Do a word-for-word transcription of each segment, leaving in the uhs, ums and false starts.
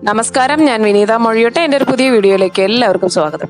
നമസ്കാരം, ഞാൻ വിനീത മൊഴിയോട്ടെ. എൻ്റെ ഒരു പുതിയ വീഡിയോയിലേക്ക് എല്ലാവർക്കും സ്വാഗതം.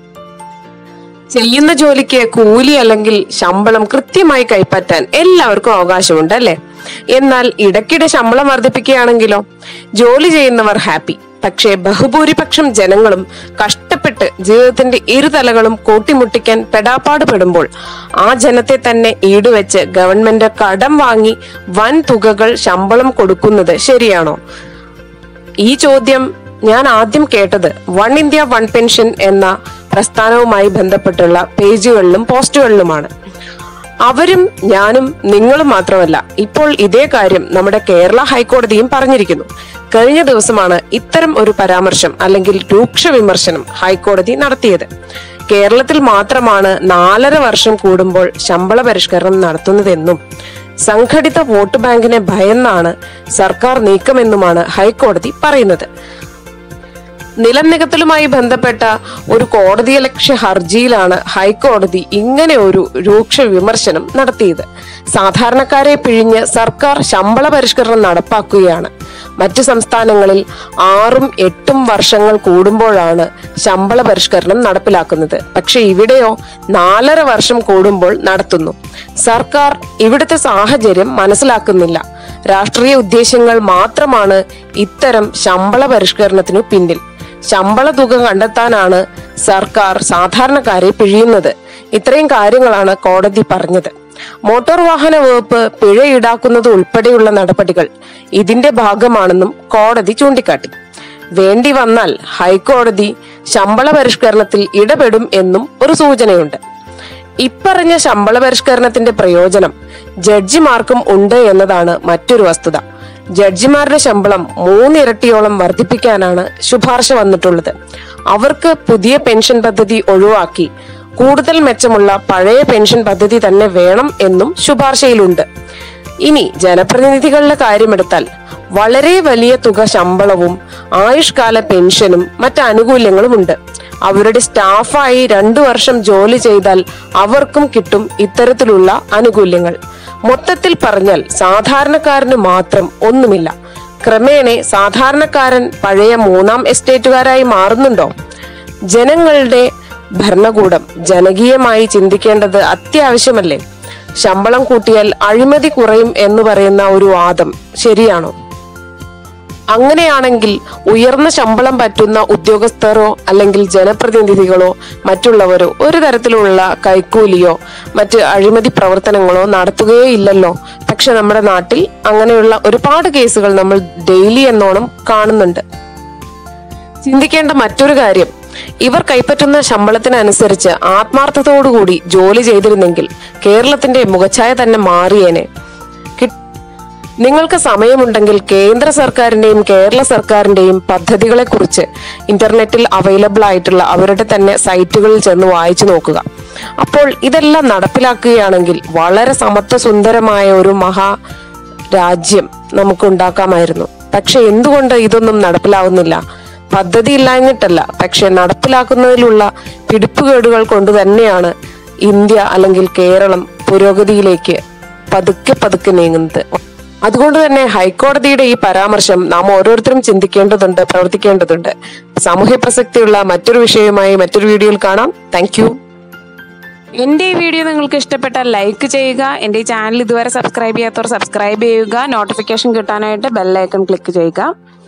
ചെയ്യുന്ന ജോലിക്ക് കൂലി അല്ലെങ്കിൽ ശമ്പളം കൃത്യമായി കൈപ്പറ്റാൻ എല്ലാവർക്കും അവകാശമുണ്ട് അല്ലേ? എന്നാൽ ഇടയ്ക്കിടെ ശമ്പളം വർദ്ധിപ്പിക്കുകയാണെങ്കിലോ? ജോലി ചെയ്യുന്നവർ ഹാപ്പി, പക്ഷേ ബഹുഭൂരിപക്ഷം ജനങ്ങളും കഷ്ടപ്പെട്ട് ജീവിതത്തിന്റെ ഇരുതലകളും കൂട്ടിമുട്ടിക്കാൻ പെടാപ്പാട് പെടുമ്പോൾ ആ ജനത്തെ തന്നെ ഈടുവെച്ച് ഗവൺമെന്റ് കടം വാങ്ങി വൻ തുകകൾ ശമ്പളം കൊടുക്കുന്നത് ശരിയാണോ? ഈ ചോദ്യം ഞാൻ ആദ്യം കേട്ടത് വൺ ഇന്ത്യ വൺ പെൻഷൻ എന്ന പ്രസ്ഥാനവുമായി ബന്ധപ്പെട്ടുള്ള പേജുകളിലും പോസ്റ്റുകളിലുമാണ്. അവരും ഞാനും നിങ്ങളും മാത്രമല്ല, ഇപ്പോൾ ഇതേ കാര്യം നമ്മുടെ കേരള ഹൈക്കോടതിയും പറഞ്ഞിരിക്കുന്നു. കഴിഞ്ഞ ദിവസമാണ് ഇത്തരം ഒരു പരാമർശം അല്ലെങ്കിൽ രൂക്ഷ വിമർശനം ഹൈക്കോടതി നടത്തിയത്. കേരളത്തിൽ മാത്രമാണ് നാലര വർഷം കൂടുമ്പോൾ ശമ്പള പരിഷ്കരണം നടത്തുന്നതെന്നും സംഘടിത വോട്ട് ബാങ്കിനെ ഭയന്നാണ് സർക്കാർ നീക്കമെന്നുമാണ് ഹൈക്കോടതി പറയുന്നത്. നിലം നികത്തലുമായി ബന്ധപ്പെട്ട ഒരു കോടതിയലക്ഷ്യ ഹർജിയിലാണ് ഹൈക്കോടതി ഇങ്ങനെ ഒരു രൂക്ഷ വിമർശനം നടത്തിയത്. സാധാരണക്കാരെ പിഴിഞ്ഞ് സർക്കാർ ശമ്പള പരിഷ്കരണം നടപ്പാക്കുകയാണ്. മറ്റു സംസ്ഥാനങ്ങളിൽ ആറും എട്ടും വർഷങ്ങൾ കൂടുമ്പോഴാണ് ശമ്പള പരിഷ്കരണം നടപ്പിലാക്കുന്നത്. പക്ഷെ ഇവിടെയോ നാലര വർഷം കൂടുമ്പോൾ നടത്തുന്നു. സർക്കാർ ഇവിടുത്തെ സാഹചര്യം മനസ്സിലാക്കുന്നില്ല. രാഷ്ട്രീയ ഉദ്ദേശ്യങ്ങൾ മാത്രമാണ് ഇത്തരം ശമ്പള പരിഷ്കരണത്തിനു പിന്നിൽ. ശമ്പള തുക കണ്ടെത്താനാണ് സർക്കാർ സാധാരണക്കാരെ പിഴിയുന്നത്. ഇത്രയും കാര്യങ്ങളാണ് കോടതി പറഞ്ഞത്. മോട്ടോർ വാഹന വകുപ്പ് പിഴ ഈടാക്കുന്നത് ഉൾപ്പെടെയുള്ള നടപടികൾ ഇതിന്റെ ഭാഗമാണെന്നും കോടതി ചൂണ്ടിക്കാട്ടി. വേണ്ടി വന്നാൽ ഹൈക്കോടതി ശമ്പള പരിഷ്കരണത്തിൽ ഇടപെടും എന്നും ഒരു സൂചനയുണ്ട്. ഇപ്പറഞ്ഞ ശമ്പള പരിഷ്കരണത്തിന്റെ പ്രയോജനം ജഡ്ജിമാർക്കും ഉണ്ട് എന്നതാണ് മറ്റൊരു വസ്തുത. ജഡ്ജിമാരുടെ ശമ്പളം മൂന്നിരട്ടിയോളം വർദ്ധിപ്പിക്കാനാണ് ശുപാർശ വന്നിട്ടുള്ളത്. അവർക്ക് പുതിയ പെൻഷൻ പദ്ധതി ഒഴിവാക്കി കൂടുതൽ മെച്ചമുള്ള പഴയ പെൻഷൻ പദ്ധതി തന്നെ വേണം എന്നും ശുപാർശയിലുണ്ട്. ഇനി ജനപ്രതിനിധികളുടെ കാര്യമെടുത്താൽ വളരെ വലിയ തുക ശമ്പളവും ആയുഷ്കാല പെൻഷനും മറ്റ് ആനുകൂല്യങ്ങളുമുണ്ട്. അവരുടെ സ്റ്റാഫായി രണ്ടു വർഷം ജോലി ചെയ്താൽ അവർക്കും കിട്ടും ഇത്തരത്തിലുള്ള ആനുകൂല്യങ്ങൾ. മൊത്തത്തിൽ പറഞ്ഞാൽ സാധാരണക്കാരന് മാത്രം ഒന്നുമില്ല. ക്രമേണ സാധാരണക്കാരൻ പഴയ മൂന്നാം എസ്റ്റേറ്റുകാരായി മാറുന്നുണ്ടോ? ജനങ്ങളുടെ ഭരണകൂടം ജനകീയമായി ചിന്തിക്കേണ്ടത് അത്യാവശ്യമല്ലേ? ശമ്പളം കൂട്ടിയാൽ അഴിമതി കുറയും എന്ന് പറയുന്ന ഒരു വാദം ശരിയാണോ? അങ്ങനെയാണെങ്കിൽ ഉയർന്ന ശമ്പളം പറ്റുന്ന ഉദ്യോഗസ്ഥരോ അല്ലെങ്കിൽ ജനപ്രതിനിധികളോ മറ്റുള്ളവരോ ഒരു തരത്തിലുള്ള കൈക്കൂലിയോ മറ്റ് അഴിമതി പ്രവർത്തനങ്ങളോ നടത്തുകയേ ഇല്ലല്ലോ. പക്ഷെ നമ്മുടെ നാട്ടിൽ അങ്ങനെയുള്ള ഒരുപാട് കേസുകൾ നമ്മൾ ഡെയിലി എന്നോണം കാണുന്നുണ്ട്. ചിന്തിക്കേണ്ട മറ്റൊരു കാര്യം, ഇവർ കൈപ്പറ്റുന്ന ശമ്പളത്തിനനുസരിച്ച് ആത്മാർത്ഥതയോടുകൂടി ജോലി ചെയ്തിരുന്നെങ്കിൽ കേരളത്തിന്റെ മുഖച്ഛായ തന്നെ മാറിയേനെ. നിങ്ങൾക്ക് സമയമുണ്ടെങ്കിൽ കേന്ദ്ര സർക്കാരിന്റെയും കേരള സർക്കാരിന്റെയും പദ്ധതികളെ കുറിച്ച് ഇന്റർനെറ്റിൽ അവൈലബിൾ ആയിട്ടുള്ള അവരുടെ തന്നെ സൈറ്റുകളിൽ ചെന്ന് വായിച്ചു നോക്കുക. അപ്പോൾ ഇതെല്ലാം നടപ്പിലാക്കുകയാണെങ്കിൽ വളരെ സമത്വ സുന്ദരമായ ഒരു മഹാ രാജ്യം നമുക്ക് ഉണ്ടാക്കാമായിരുന്നു. പക്ഷെ എന്തുകൊണ്ട് ഇതൊന്നും നടപ്പിലാവുന്നില്ല? പദ്ധതി ഇല്ലാഞ്ഞിട്ടല്ല, പക്ഷെ നടപ്പിലാക്കുന്നതിലുള്ള പിടിപ്പുകേടുകൾ കൊണ്ട് തന്നെയാണ് ഇന്ത്യ അല്ലെങ്കിൽ കേരളം പുരോഗതിയിലേക്ക് പതുക്കെ പതുക്കെ നീങ്ങുന്നത്. അതുകൊണ്ട് തന്നെ ഹൈക്കോടതിയുടെ ഈ പരാമർശം നാം ഓരോരുത്തരും ചിന്തിക്കേണ്ടതുണ്ട്, പ്രവർത്തിക്കേണ്ടതുണ്ട്. സാമൂഹ്യ പ്രസക്തിയുള്ള മറ്റൊരു വിഷയവുമായി മറ്റൊരു വീഡിയോയിൽ കാണാം. Thank you. എന്റെ ഈ വീഡിയോ നിങ്ങൾക്ക് ഇഷ്ടപ്പെട്ടാൽ ലൈക്ക് ചെയ്യുക. എന്റെ ഈ ചാനൽ ഇതുവരെ സബ്സ്ക്രൈബ് ചെയ്യാത്തവർ സബ്സ്ക്രൈബ് ചെയ്യുക. നോട്ടിഫിക്കേഷൻ കിട്ടാനായിട്ട് ബെൽ ഐക്കൺ ക്ലിക്ക് ചെയ്യുക.